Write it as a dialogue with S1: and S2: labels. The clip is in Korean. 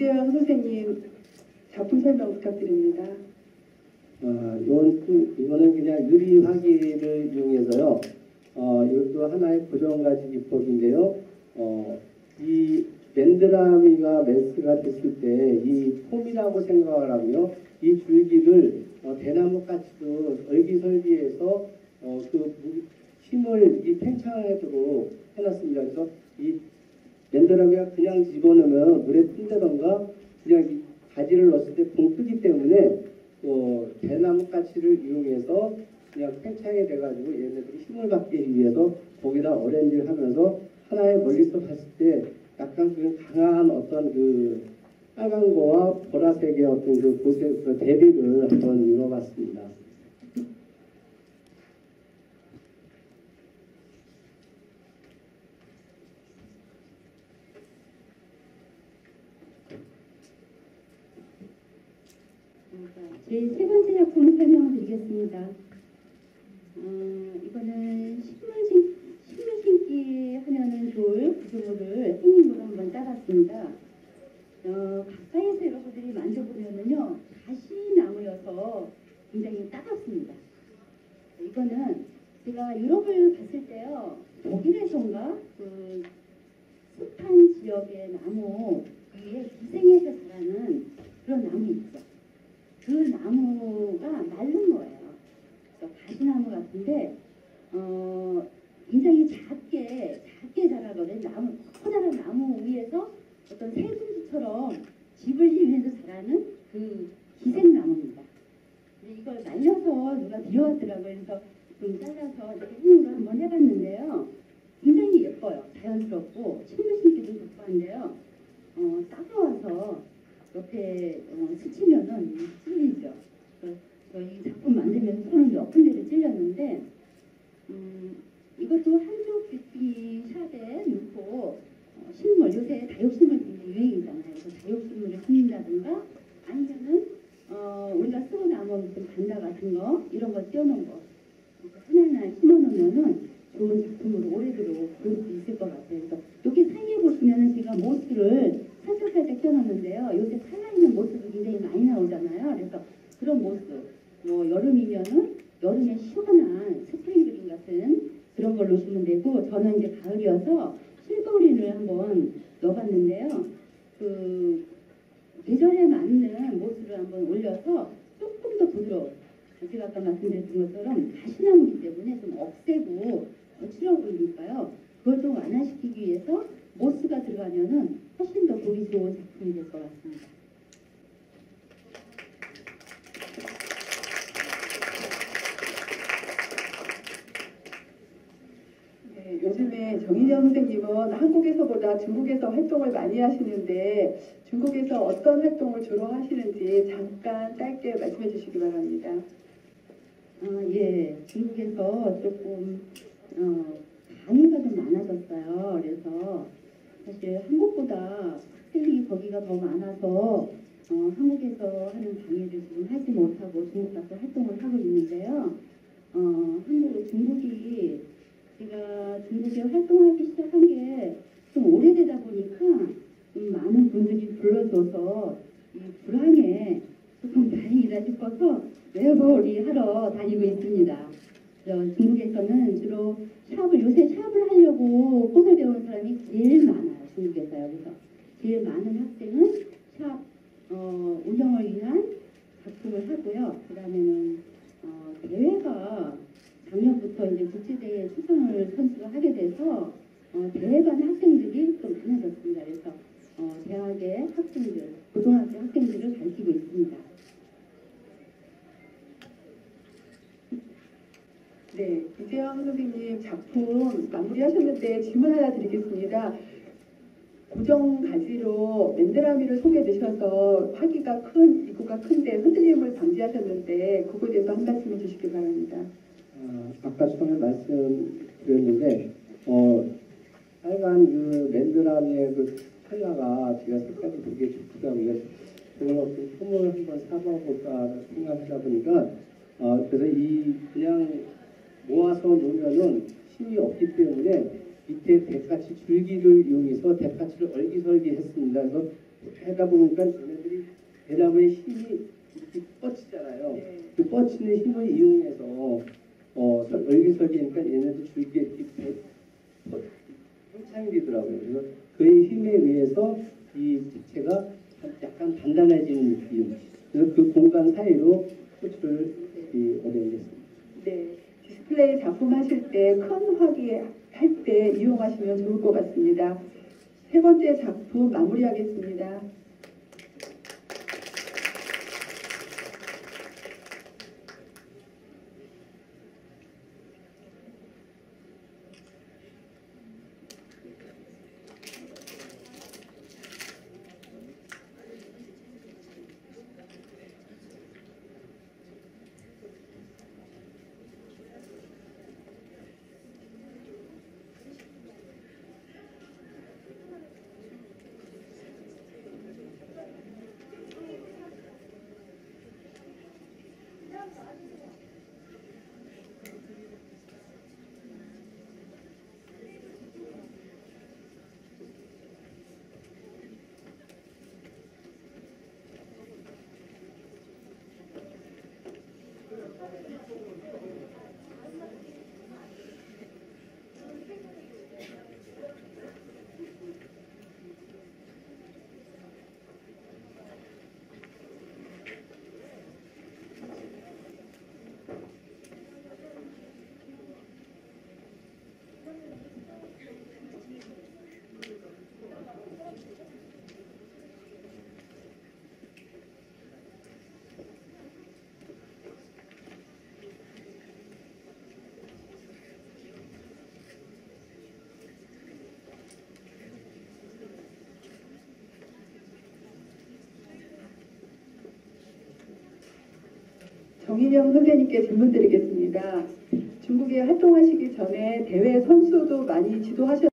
S1: 이재영 선생님 작품 설명 부탁드립니다.
S2: 이거는 그냥 유리 화기를 이용해서요. 이것도 하나의 고정가지 기법인데요. 이 맨드라미가 메스가 됐을 때 이 폼이라고 생각을 하고요. 이 줄기를 대나무 가치로 얼기설기해서 그 힘을 이 팽창하도록 해놨습니다. 그래서 이 맨드라미가 그냥 집어넣으면 물에 푼다던가 그냥 이 가지를 넣었을 때 붕 뜨기 때문에 대나무 가치를 이용해서 그냥 팽창이 돼가지고 얘네들이 힘을 받기 위해서 거기다 어렌지를 하면서 하나의 멀리서 봤을 때 약간 그 강한 어떤 그 빨간 거와 보라색의 어떤 그 대비를 한번 이뤄봤습니다.
S3: 제 세 번째 작품 설명을 드리겠습니다. 이거는 식물 심기 하면은 좋을 구조물을 행인으로 한번 따봤습니다. 가까이서 여러분들이 만져보면은요, 가시나무여서 굉장히 따갑습니다. 이거는 제가 유럽을 갔을 때요, 독일에선가 그 습한 지역의 나무 위에 기생해서 자라는 그런 나무 있죠. 그 나무가 마른 거예요. 그래서 가시나무 같은데 굉장히 작게 자라거든요. 커다란 나무 위에서 어떤 새순지처럼 집을 지으면서 자라는 그 기생나무입니다. 이걸 말려서 누가 들여왔더라고요. 그래서 좀 잘라서 이렇게 행으로 한번 해봤는데요. 굉장히 예뻐요. 자연스럽고 식물 심기도 좋고 한데요. 따가워서 옆에 스치면은 찔리죠. 이 작품 만들면서 손을 몇 군데를 찔렸는데 이것도 한쪽 뷰티 샵에 넣고 식물, 요새 다육식물 굉장히 유행이잖아요. 그래서 다육식물을 심는다든가 아니면은 우리가 쓰고 남은 무슨 단다 같은 거 이런 거 띄워놓은 거 하나하나 심어놓으면은 좋은 작품으로 오래도록 그럴 수 있을 것 같아요. 그래서 여기 사이에 보시면은 제가 모스를 살짝 띄워놨는데요. 요새 살아있는 모스도 굉장히 많이 나오잖아요. 그래서 그런 모스, 여름이면은 여름에 시원한 스프링 그린 같은 그런 걸 넣으시면 되고, 저는 이제 가을이어서 실버그린을 한번 넣어봤는데요. 그 계절에 맞는 모스를 한번 올려서 조금 더 부드러운, 제가 아까 말씀드렸던 것처럼 가시나무이기 때문에 좀 억세고 거칠어 보이니까요. 그걸 좀 완화시키기 위해서 모스가 들어가면은 훨씬 더 보기 좋은 작품이 될 것 같습니다.
S1: 네, 요즘에 정인영 선생님은 한국에서보다 중국에서 활동을 많이 하시는데 중국에서 어떤 활동을 주로 하시는지 잠깐 짧게 말씀해 주시기 바랍니다.
S3: 예, 중국에서 조금 강의가 좀 많아졌어요. 그래서 사실 한국보다 학생이 거기가 더 많아서 한국에서 하는 강의를 지금 하지 못하고 중국 가서 활동을 하고 있는데요. 중국이 제가 중국에 활동하기 시작한 게 좀 오래되다 보니까 많은 분들이 불러줘서 이 불안에 조금 다행이다 싶어서 외벌이 하러 다니고 있습니다. 중국에서는 주로 요새 샵을 하려고 꿈을 배우는 사람이 제일 많아요. 중국에서요. 그래서 제일 많은 학생은 샵 운영을 위한 작품을 하고요. 그 다음에는 대회가 작년부터 이제 국제대회 수상을 선수를 하게 돼서 대회반 학생들이 좀 많아졌습니다. 그래서 대학의 학생들, 고등학교 학생들을 가르치고 있습니다.
S1: 네, 이재영 선생님 작품 마무리하셨는데 질문 하나 드리겠습니다. 고정 가지로 맨드라미를 속에 넣으셔서 입구가 큰데 흔들림을 방지하셨는데 그거에 대해서 한 말씀 해주시기 바랍니다.
S2: 아까 처음에 말씀드렸는데 빨간 그 맨드라미의 그 컬러가 제가 색깔이 되게 좋더라고요. 그래서 그 폼을 한번 사봐볼까 생각하다 보니까 그래서 그냥 모아서 놓으면은 힘이 없기 때문에 밑에 대까치 줄기를 이용해서 대까치를 얼기설기 했습니다. 그래서 하다 보니까 얘네들이 대나무의 힘이 이렇게 뻗치잖아요.
S1: 네.
S2: 그 뻗치는 힘을 이용해서 얼기설기니까 얘네들 줄기에 이렇게 형창이 되더라고요. 그래서 그의 힘에 의해서 이 자체가 약간 단단해지는 느낌. 그래서 그 공간 사이로 꽃을 어려내겠습니다.
S1: 네, 디스플레이 작품 하실 때 큰 화기 할 때 이용하시면 좋을 것 같습니다. 세 번째 작품 마무리하겠습니다. 정인영 선생님께 질문 드리겠습니다. 중국에 활동하시기 전에 대회 선수도 많이 지도하셨